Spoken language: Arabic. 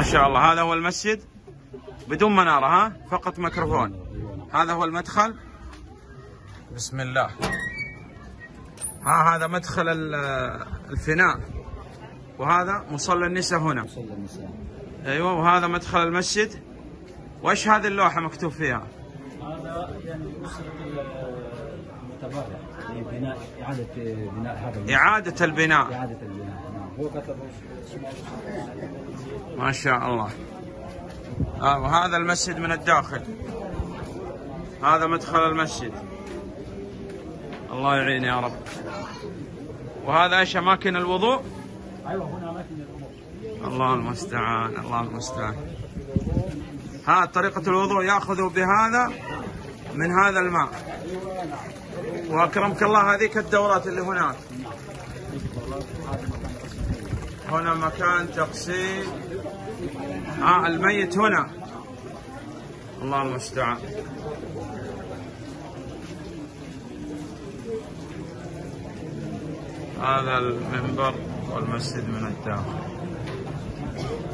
شاء الله. هذا هو المسجد بدون منارة، ها فقط ميكروفون. هذا هو المدخل. بسم الله. هذا مدخل الفناء، وهذا مصلى النساء هنا. ايوه. وهذا مدخل المسجد. وايش هذه اللوحة مكتوب فيها؟ هذا يعني متبرع لبناء إعادة بناء هذا إعادة البناء. إعادة البناء. هو كتب. ما شاء الله. وهذا المسجد من الداخل. هذا مدخل المسجد. الله يعين يا رب. وهذا ايش؟ اماكن الوضوء. ايوه هنا اماكن الوضوء. الله المستعان، الله المستعان. طريقة الوضوء ياخذوا بهذا من هذا الماء. واكرمك الله هذيك الدورات اللي هناك. هنا مكان تغسيل الميت هنا. الله المستعان. هذا المنبر والمسجد من الداخل.